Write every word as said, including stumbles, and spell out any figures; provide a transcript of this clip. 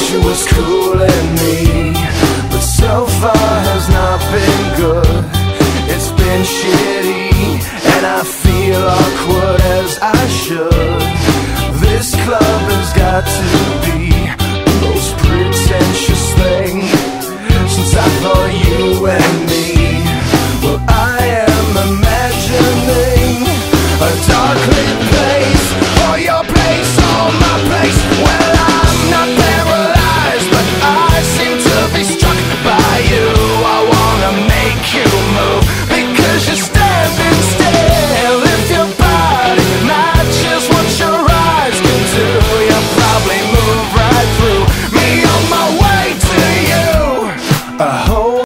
she was cooling me, but so far has not been good. It's been shitty, and I feel awkward as I should. This club has got to be